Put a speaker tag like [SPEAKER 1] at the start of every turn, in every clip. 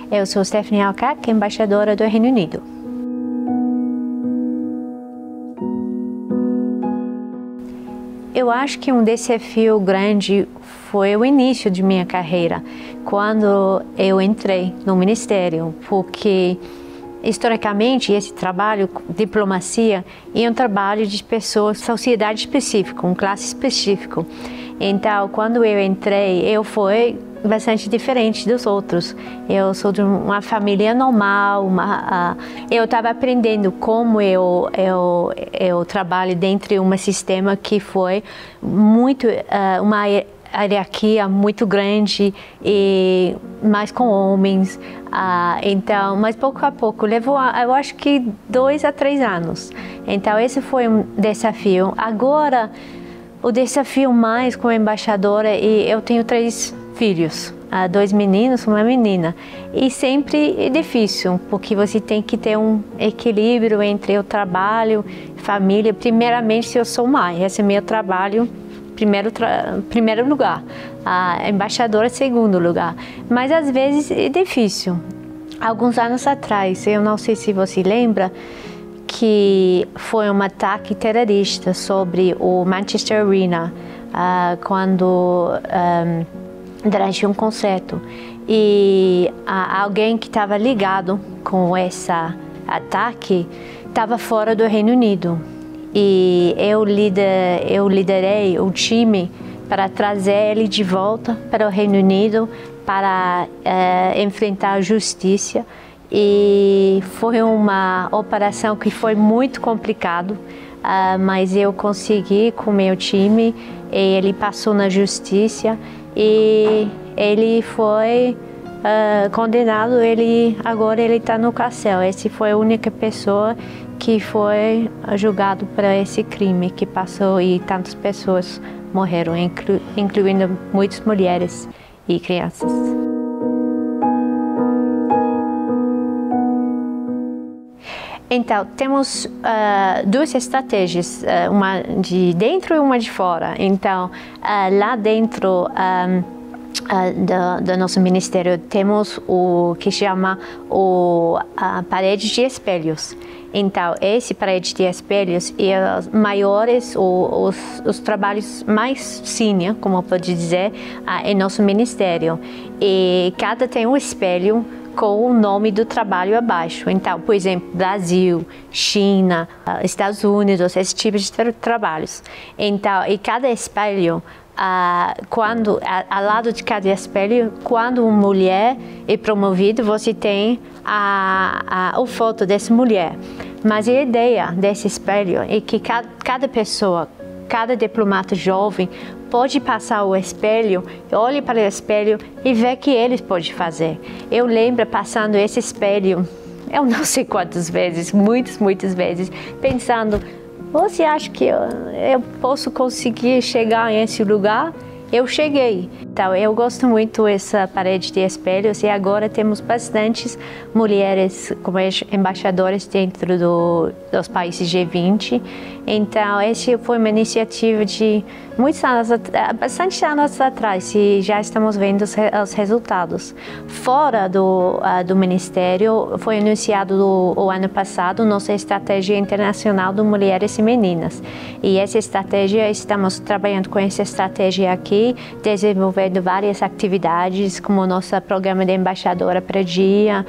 [SPEAKER 1] Eu sou Stephanie Alcac, embaixadora do Reino Unido. Eu acho que um desafio grande foi o início de minha carreira, quando eu entrei no Ministério, porque historicamente esse trabalho, diplomacia, é um trabalho de pessoas, sociedade específica, classe específica. Então, quando eu entrei, eu fui bastante diferente dos outros. Eu sou de uma família normal, eu estava aprendendo como eu trabalho dentro de um sistema que foi muito, uma hierarquia muito grande, e mais com homens. Então, mas pouco a pouco, levou, eu acho que 2 a 3 anos. Então, esse foi um desafio. Agora, o desafio mais como embaixadora, e eu tenho 3 filhos, 2 meninos, uma menina, e sempre é difícil, porque você tem que ter um equilíbrio entre o trabalho, família. Primeiramente, se eu sou mãe, esse é meu trabalho, primeiro lugar, a embaixadora, segundo lugar. Mas às vezes é difícil. Alguns anos atrás, eu não sei se você lembra, que foi um ataque terrorista sobre o Manchester Arena, durante um concerto, e alguém que estava ligado com esse ataque estava fora do Reino Unido, e eu liderei o time para trazer ele de volta para o Reino Unido para enfrentar a justiça. E foi uma operação que foi muito complicado, mas eu consegui com o meu time, e ele passou na justiça e ele foi condenado. Agora ele está no cárcere. Essa foi a única pessoa que foi julgado por esse crime que passou, e tantas pessoas morreram, incluindo muitas mulheres e crianças. Então, temos 2 estratégias, uma de dentro e uma de fora. Então, lá dentro do nosso ministério, temos o que chama a parede de espelhos. Então, esse parede de espelhos é os maiores, os trabalhos mais senior, como pode dizer, em nosso ministério. E cada tem um espelho com o nome do trabalho abaixo. Então, por exemplo, Brasil, China, Estados Unidos, esse tipo de trabalhos. Então, e cada espelho, ao lado de cada espelho, quando uma mulher é promovida, você tem a foto dessa mulher. Mas a ideia desse espelho é que cada pessoa, cada diplomata jovem pode passar o espelho, olhe para o espelho e ver o que eles podem fazer. Eu lembro passando esse espelho, eu não sei quantas vezes, muitas vezes, pensando: você acha que eu posso conseguir chegar nesse lugar? Eu cheguei. Então, eu gosto muito dessa parede de espelhos, e agora temos bastantes mulheres como embaixadoras dentro dos países G20. Então, essa foi uma iniciativa de bastante anos atrás, e já estamos vendo os resultados. Fora do Ministério, foi anunciado o ano passado nossa estratégia internacional de mulheres e meninas. E essa estratégia, estamos trabalhando com essa estratégia aqui, desenvolvendo várias atividades, como o nosso programa de embaixadora para dia.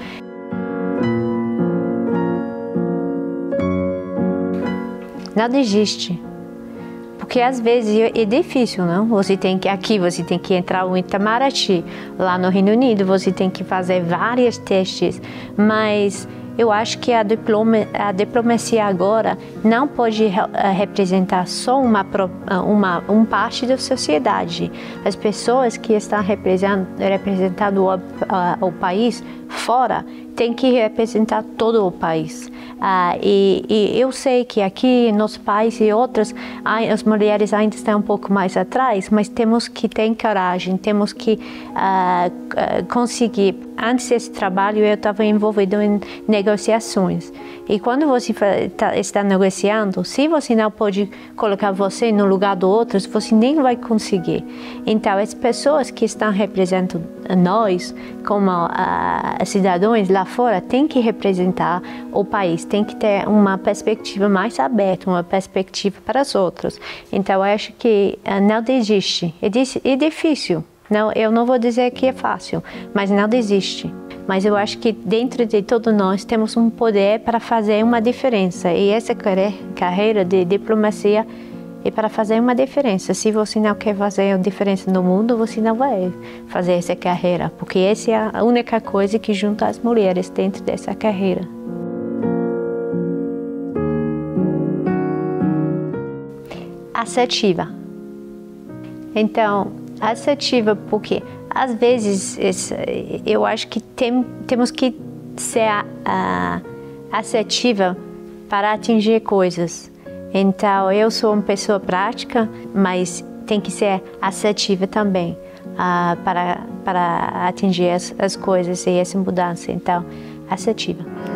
[SPEAKER 1] Nada existe, porque às vezes é difícil, não? Você tem que entrar em Itamaraty, lá no Reino Unido, você tem que fazer vários testes, mas eu acho que a diplomacia agora não pode representar só uma parte da sociedade. As pessoas que estão representando o país fora têm que representar todo o país. E eu sei que aqui, nos países e outros, as mulheres ainda estão um pouco mais atrás, mas temos que ter coragem, temos que conseguir antes desse trabalho eu estava envolvido em negociações. E quando você está negociando, se você não pode colocar você no lugar do outro, você nem vai conseguir. Então, as pessoas que estão representando nós, como cidadãos lá fora, têm que representar o país, tem que ter uma perspectiva mais aberta, uma perspectiva para os outros. Então, eu acho que não desiste. É difícil. Não, eu não vou dizer que é fácil, mas não desiste. Mas eu acho que dentro de todos nós temos um poder para fazer uma diferença. E essa carreira de diplomacia é para fazer uma diferença. Se você não quer fazer a diferença no mundo, você não vai fazer essa carreira. Porque essa é a única coisa que junta as mulheres dentro dessa carreira. Assertiva. Então, assertiva porque às vezes eu acho que temos que ser assertiva para atingir coisas. Então eu sou uma pessoa prática, mas tem que ser assertiva também para atingir as coisas e essa mudança. Então, assertiva.